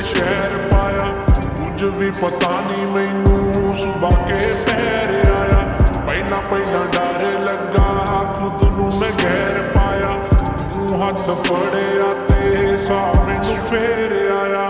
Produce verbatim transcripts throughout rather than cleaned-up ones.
शहर पाया, कुछ भी पता नहीं मैनू सुबह के पैर आया। पहला पहला डर लगा खुद नू मैं गैर पाया, तू हाथ फड़िया ते सा मैनू फेर आया।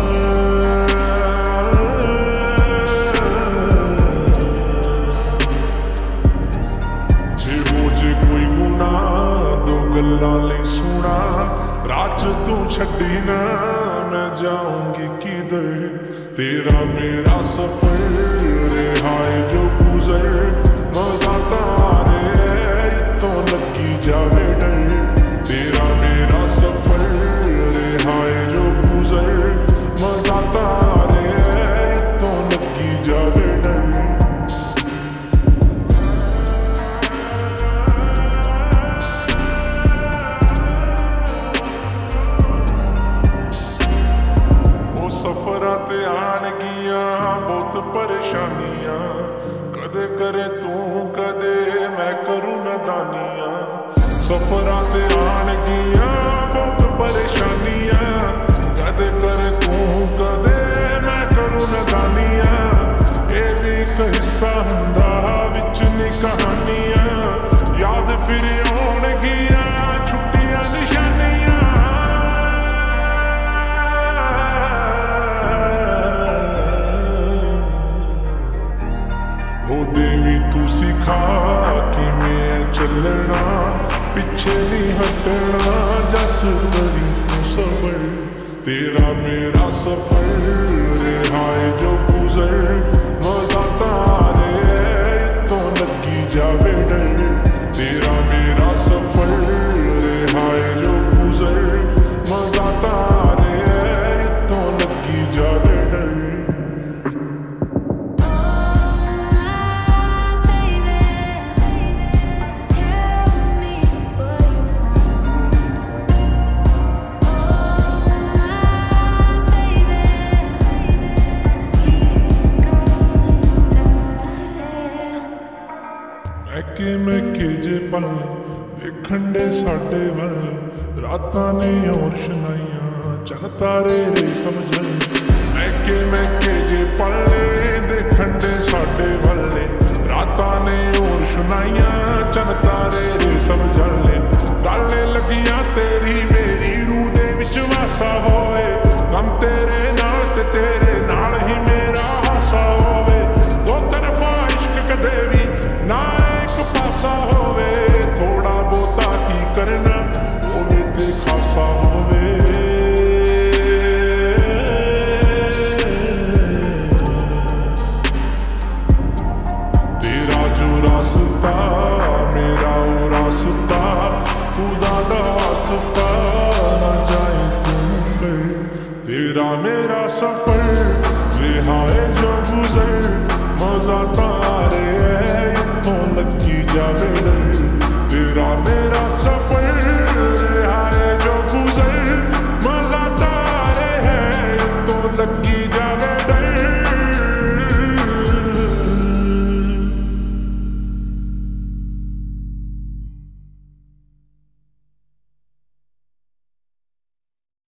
जे हो जे कोई गुनाह दो गल्लां लई सुना, रात तू छड्डी ना मैं जाऊंगी किधर। तेरा मेरा सफर रिहाए जो गुजर, मजा तारे तो लगी जावे डर। तेरा मेरा सफर रिहाए जो गुजर, मजा तारे तो लगी जावे डर। सफरां ते आणगियां बहुत परेशानियां, कदे करे तू कदे मैं करूं नादानियां। सफरां ते आणगियां बहुत परेशानियां, कदे करे तू कदे मैं करूं नादानियां। ये भी एक हिस्सा हुंदा विच नी कहानियां, याद फिर आउणगियां छुट्टियां निशानियां। हो देवी तू सिखा किवें चलना, पिछे नहीं हटना, जस करी तू सबर। तेरा मेरा सफर रिहाए जो गुजर, मजा तारे तो लगी जावे डर। तेरा मेरा सफर रिहाए जो गुजर, मजा तारे तो लगी जावे डर। मैके मैके जे पल देखण दे साडे वल, रातां ने और शनाइयां चन तारे रे समझन। मैके मैके जे पल देखण दे साडे वल, रातां ने और शनाइयां चन तारे रे समझन। गल लगियां तेरी मेरी रूह दे विच वासा होए, गम तेरे नाल ते तेरे नाल ही मेरा हासा होवे। दो तरफा इश्क कदे भी ना पासा होवे, थोड़ा बहुता की करना होवे ते खासा होवे। तेरा जो रास्ता मेरा वो रास्ता, खुदा दा वास्ता ना जाए तू पर। तेरा मेरा सफर रिहाए जो गुजर, मजा तारे तो लगी जावे डर।